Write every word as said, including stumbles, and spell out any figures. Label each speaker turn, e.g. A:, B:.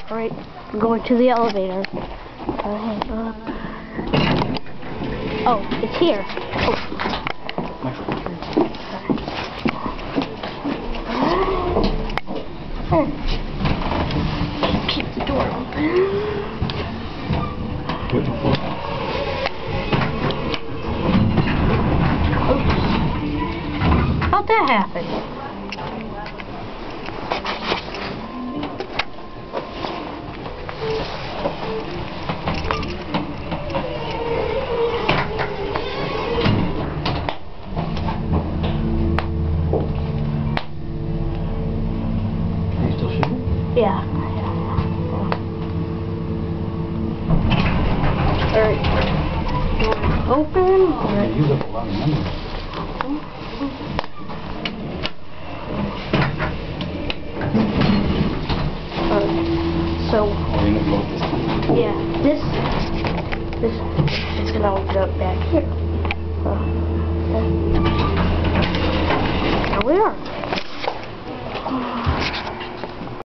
A: Alright, we're going to the elevator. Uh, uh, oh, it's here. Oh. Oh. Keep the door open. Oops. How'd that happen? Yeah. Alright. Open. Alright.
B: You got a lot of money.
A: Alright. So. Yeah. This. This. It's gonna open up back here.